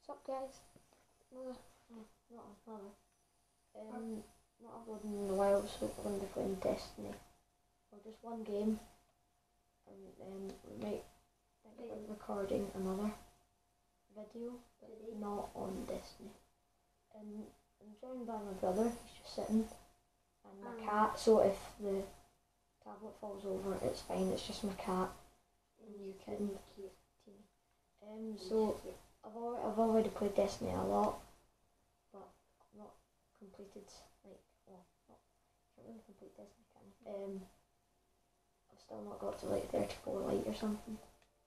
What's up, guys? Not uploading in a while, so we're going to be playing Destiny. Or just one game, and then we might think about recording another video, but not on Destiny. And I'm joined by my brother, he's just sitting, and my cat, so if the tablet falls over, it's fine, it's just my cat. And you can so I've already played Destiny a lot, but not completed, like, well, not, can't really complete Destiny, can I? I've still not got to like 34 light or something.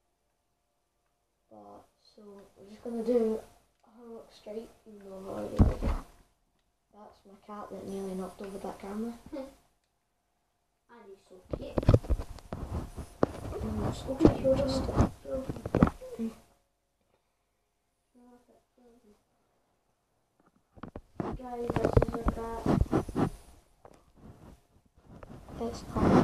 But, so, we're just going to do Heroic Strike, even though I've already did it. That's my cat that nearly knocked over that camera. And he's so cute. Guys, this is a cat. It's Tom.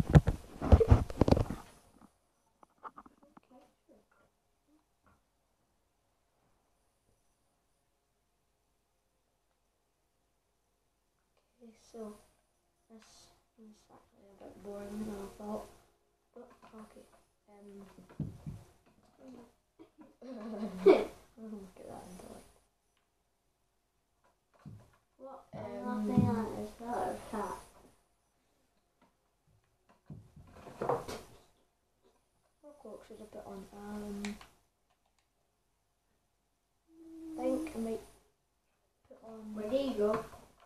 Okay, so this is actually a bit boring than I thought, but okay. Look at that intellect. What I'm laughing at is that a cat. What clock should I put on? I think I might put on. Where do you go?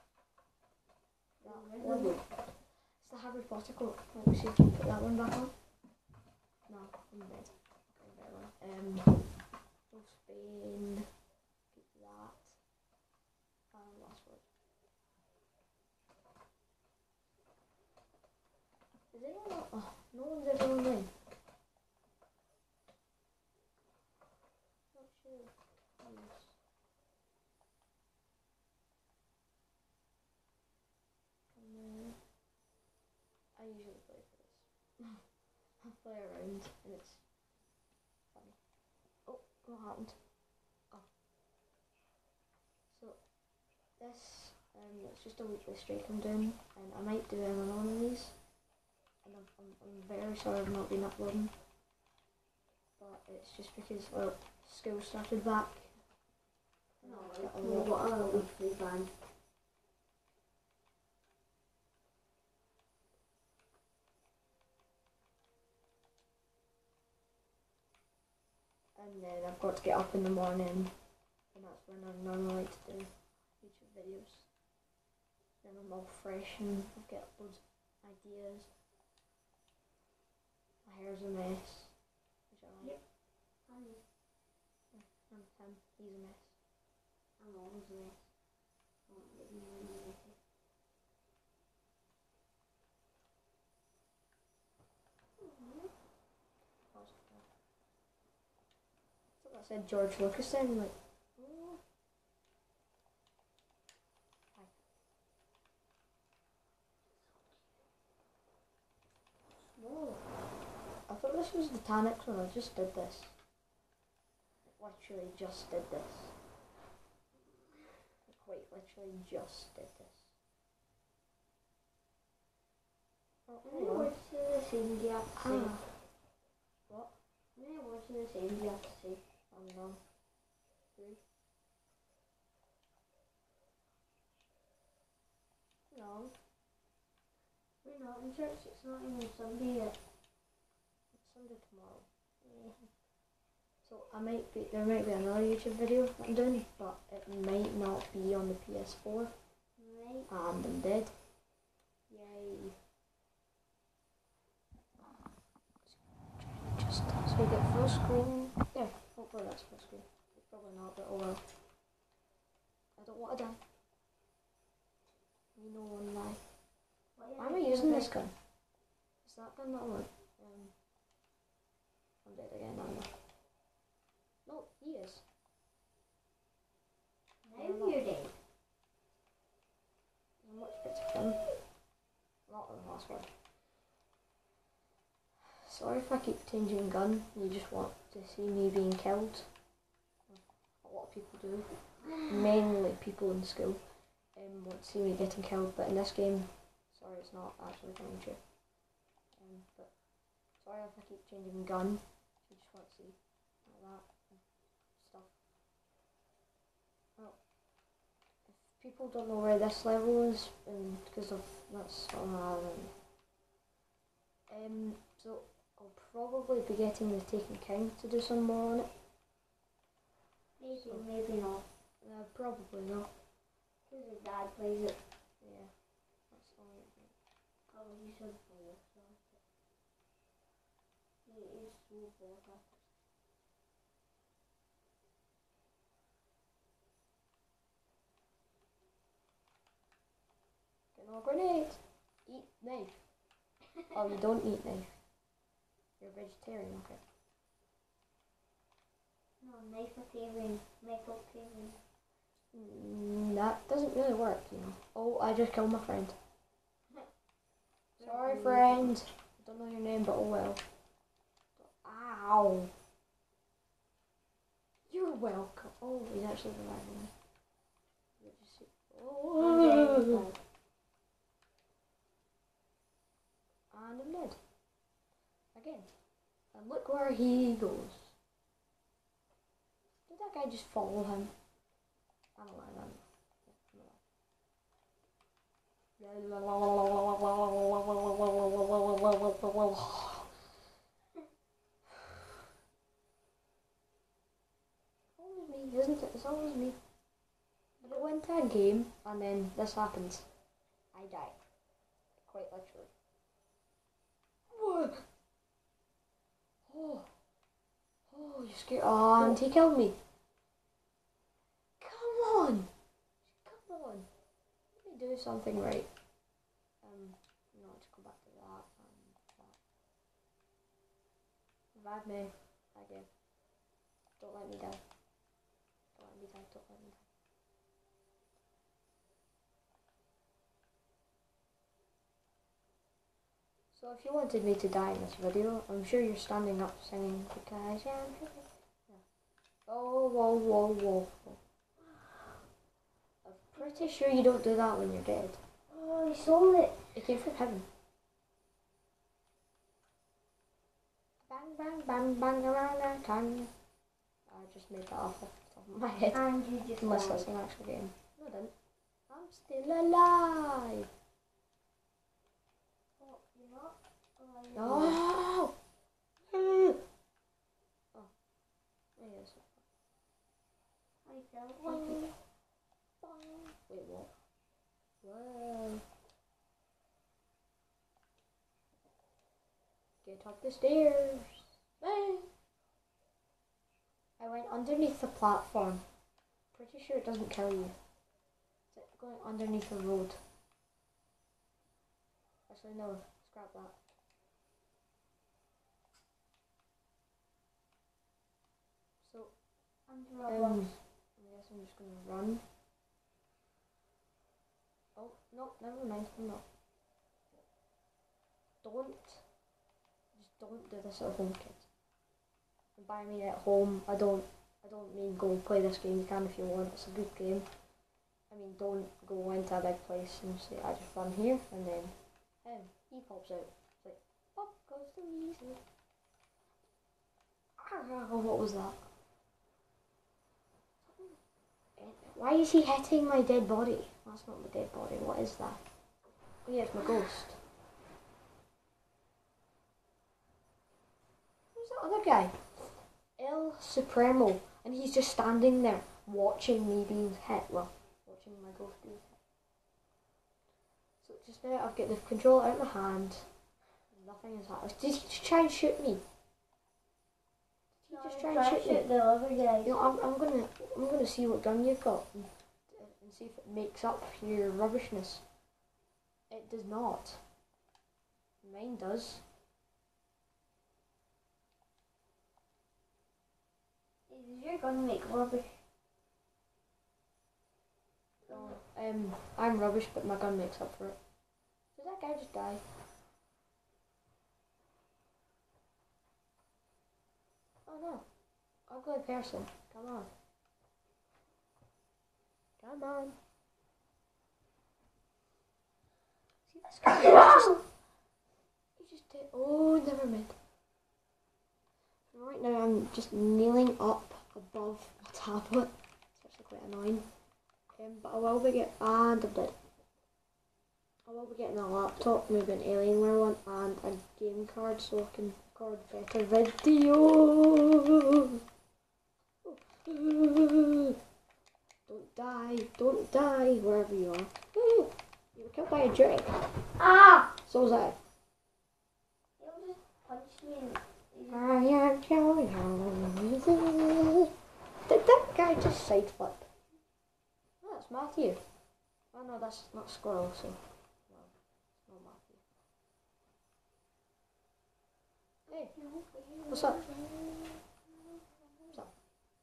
That one. It's the Harry Potter cloak. Let me see if I can put that one back on. No, I'm dead. Okay, better one. No Spain. Keep that. Last word. Is anyone else? Oh, no one's ever online. Not sure. Yes. I usually play for this. I play around and it's funny. Oh, what happened? Oh. So, this, it's just a weekly streak I'm doing, and I might do anomalies. And I'm very sorry I've not been uploading. But it's just because, well, school started back. No, what a weekly band. And then I've got to get up in the morning, and that's when I normally like to do YouTube videos. Then I'm all fresh and I get loads of ideas. My hair's a mess, which I like. Yep. And him, he's a mess. I'm always a mess. I won't get me when I'm messy. I said George Lucas then, like, oh. Hi. No. I thought this was the Titanic when I just did this. Literally just did this. Quite literally just did this. How many words to the same do you have to say? What? How many words to the same do you have to say? I don't know. 3? No. We're not in church, it's not even Sunday yet. It's Sunday tomorrow. Yeah. So there might be another YouTube video that I'm doing, but it might not be on the PS4. Right. And I'm dead. Yay. Just so we get full screen. There, hopefully that's full screen. It's probably not, but oh well. I don't want to die. You know one lie. Why am I using this gun? Is that gun not one? I'm dead again, I know. No, he is. Now you're dead. I'm much better him. Not the last one. Sorry if I keep changing gun, you just want to see me being killed. A lot of of people do. Mainly people in school want to see me getting killed, but in this game, sorry, it's not actually coming true. But sorry if I keep changing gun. You just want to see like that stuff. Well, if people don't know where this level is, and because of that's so I'll probably be getting the Taken King to do some more on it. Maybe, So, maybe not. Probably not. Because his dad plays it. Yeah, that's the only thing. Oh, he should play it. So. He is so bored. Get no grenades. Eat knife. Oh, you don't eat knife. You're a vegetarian, okay. No, knife-a-tarian. Knife-a-tarian. That doesn't really work, you know. Oh, I just killed my friend. Sorry, friend. I don't know your name, but oh well. Ow. You're welcome. Oh, he's actually reviving me. Oh. And I'm dead. Again. And look where he goes. Did that guy just follow him? I don't know. Always me, isn't it? It's always me. I go into a game and then this happens. I die. Quite literally. Whoa. Oh, you scared. Oh, and he killed me. Come on. Let me do something right. No, to go back to that and that. Revive me again. Don't let me die. Don't let me die. Don't let me die. So if you wanted me to die in this video, I'm sure you're standing up singing because yeah, I'm sure. Yeah. Oh, whoa. I'm pretty sure you don't do that when you're dead. Oh, he stole it. It came from heaven. Bang around our tongue. I just made that off the top of my head. And you just Unless died. that's an actual game. No, I didn't. I'm still alive. Oh, you're not? Oh, No. Oh. Yes. I fell for it. Wait, what? Whoa. Get up the stairs. Hey. I went underneath the platform. Pretty sure it doesn't kill you. It's going underneath the road. Actually, no. Scrap that. So, I guess I'm just going to run. Oh, no, never mind. I'm not. Just don't do this at home, kids. And by me at home, I don't mean go play this game. You can if you want. It's a good game. I mean, don't go into a big place and say, I just run here, and then he pops out. It's like, pop goes the weasel. Ah, what was that? Why is he hitting my dead body? That's not my dead body. What is that? Oh yeah, it's my ghost. Who's that other guy? El Supremo. And he's just standing there watching me being hit. Well, watching my ghost being hit. So just now I've got the controller out of my hand. Nothing has happened. Did he just try and shoot me? Just try and shoot the other guy. You know, I'm gonna see what gun you've got and see if it makes up for your rubbishness. It does not. Mine does. Does your gun make rubbish? No, I'm rubbish, but my gun makes up for it. Did that guy just die? Oh no. Ugly person. Come on. Come on. See this guy? He just did. Oh, never mind. Right now I'm just kneeling up above my tablet. It's actually quite annoying. But I will be getting. And I'm dead. I will be getting a laptop, maybe an Alienware one, and a game card so I can record better videos. Don't die, wherever you are. You were killed by a drake. Ah! So was I. You just punched me in. I am young. Did that guy just side flip? Oh, that's Matthew. Oh no, that's not Squirrel, so. Well, it's not Matthew. Hey, what's up? What's up?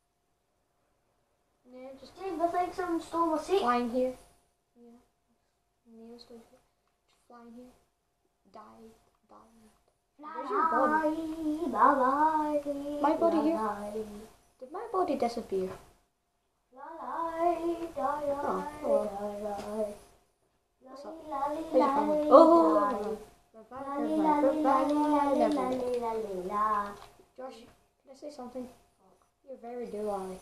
Yeah, just James, I think someone stole my seat. flying here. Yeah. Neil's still here. Just flying here. Die. Where's your body? Bye-bye. My body here? Did my body disappear? Oh, hello. What's up? Where's your family? Oh! Josh, can I say something? You're very doolally.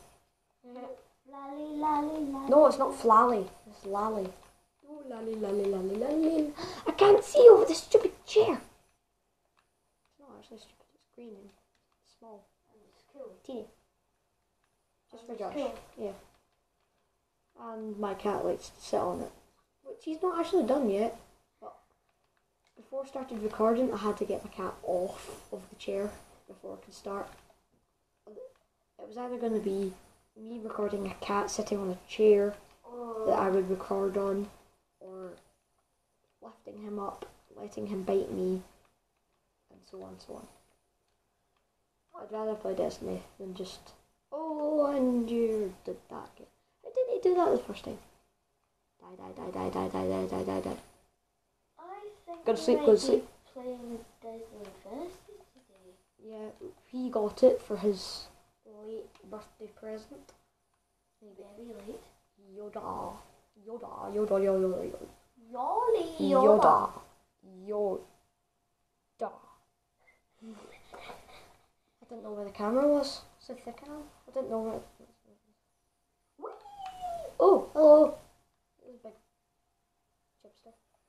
No, it's not flally. It's lally. Oh, lally, lally, lally, lally. I can't see over the stupid chair. It's not actually stupid. It's green and small. It's cool. Teeny. Just for It's Josh. cool. Yeah. And my cat likes to sit on it. Which he's not actually done yet. But before I started recording, I had to get my cat off of the chair before I could start. It was either going to be me recording a cat sitting on a chair that I would record on, or lifting him up, letting him bite me, and so on and so on. I'd rather play Destiny than just, oh, and you did that. I didn't do that the first time. Die. I think Go to sleep, we go to might sleep. be playing Disney Infinity today. Yeah, he got it for his late birthday present. Very late. Yoda. Yoda. I didn't know where the camera was. It's a thick cam. I didn't know where. Oh, hello. It was a big chipster.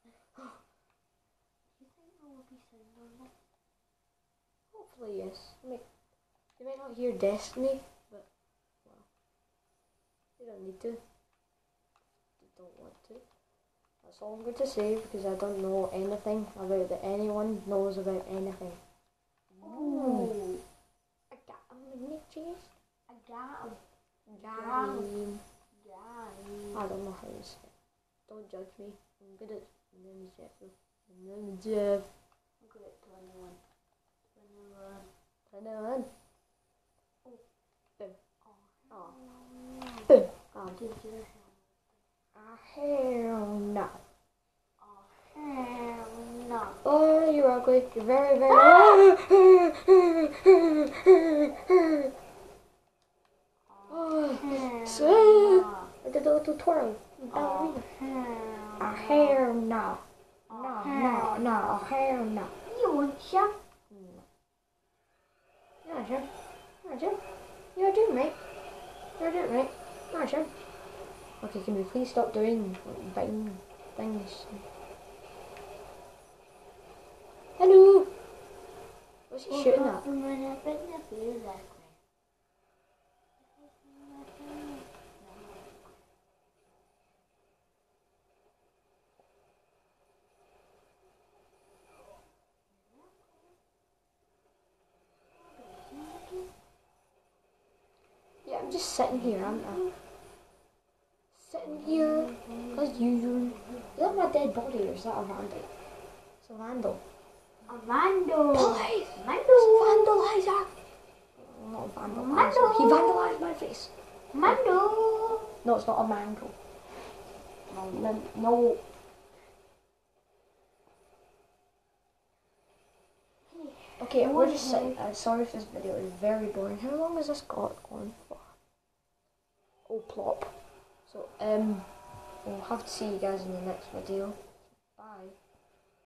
You think I will be sound on this? Hopefully, yes. You might not hear Destiny, but well, you don't need to. You don't want to. That's all I'm going to say because I don't know anything about that anyone knows about anything. Ooh. I got a magnet chest. I got him. Game. Guy. I don't know how to say it. Don't judge me. I'm good at name's Jeff. Name's Jeff. I'm good at 21. 21. Oh. Boom. Oh. Boom. Did you Hell no. Oh, hell no. Oh, you're ugly. You're very, very Oh, Hell I did a little twirl. Ballerina. Hell no. No. Hell no. You want some? Yeah, sure. You're doing right. Yeah, sure. Okay, can we please stop doing biting things? Hello! What's he shooting at? Yeah, I'm just sitting here, aren't I? Sitting here, as usual. Is that my dead body or is that a vandal? It's a vandal. A vandal. Police! Vandal. Vandalizer! Not a vandalizer. He vandalized my face. Mando. No, it's not a mango. No. Okay, we're just sitting. Sorry if this video is very boring. How long has this got on for? Oh, plop. So we'll have to see you guys in the next video. Bye.